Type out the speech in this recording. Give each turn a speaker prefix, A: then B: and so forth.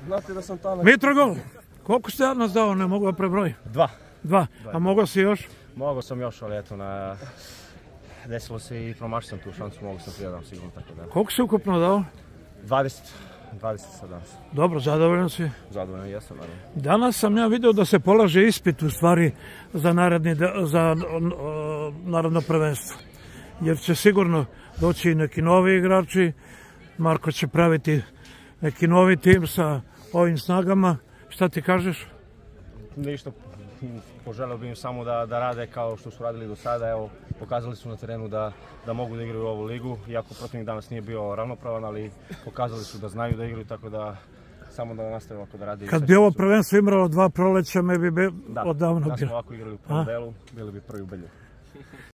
A: Znate da sam tanak.
B: Mitrogol, koliko ste nas dao, ne mogu da prebrojim? Dva. A mogao si još?
A: Mogao sam još, ali eto, desilo se i promašio sam tu šansu, mogu sam prijedam sigurno tako da.
B: Koliko si ukupno dao?
A: 20 sad danas.
B: Dobro, zadovoljan si?
A: Zadovoljan jesam, naravno.
B: Danas sam ja video da se polaže ispit u stvari za narodno prvenstvo. Jer će sigurno doći i neki novi igrači. Marko će praviti neki novi tim sa ovim snagama. Šta ti kažeš?
A: Ništa, poželeo bih im samo da rade kao što su radili do sada. Evo, pokazali su na terenu da mogu da igraju u ovu ligu, iako protivnik danas nije bio ravnopravan, ali pokazali su da znaju da igraju, tako da samo da nastave ovako da rade.
B: Kad bi ovo prvenstvo imalo 2 proleća, me bi odavno bilo.
A: Da smo ovako igrali u prvom delu, bili bi prvi u Belju.